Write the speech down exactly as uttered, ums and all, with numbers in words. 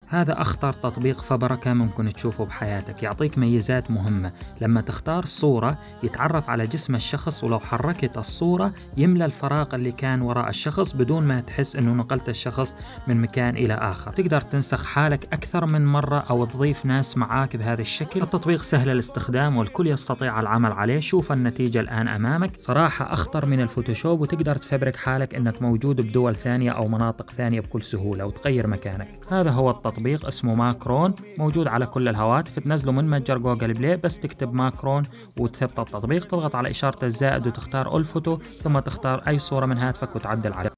هذا أخطر تطبيق فبركة ممكن تشوفه بحياتك، يعطيك ميزات مهمة. لما تختار صورة يتعرف على جسم الشخص، ولو حركت الصورة يملى الفراغ اللي كان وراء الشخص بدون ما تحس أنه نقلت الشخص من مكان إلى آخر. تقدر تنسخ حالك أكثر من مرة أو تضيف ناس معاك بهذا الشكل. التطبيق سهل الاستخدام والكل يستطيع العمل عليه. شوف النتيجة الآن أمامك، صراحة أخطر من الفوتوشوب، وتقدر تفبرك حالك أنك موجود بدول ثانية أو مناطق ثانية بكل سهولة وتغير مكانك. هذا هو التطبيق، اسمه ماكرون، موجود على كل الهواتف. تنزله من متجر جوجل بلاي، بس تكتب ماكرون وتثبت التطبيق، تضغط على إشارة الزائد وتختار أول فوتو، ثم تختار أي صورة من هاتفك وتعدل عليها.